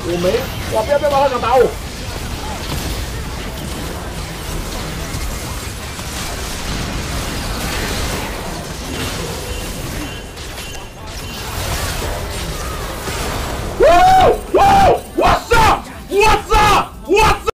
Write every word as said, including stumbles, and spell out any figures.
我没，哇！不要不要，他想打我！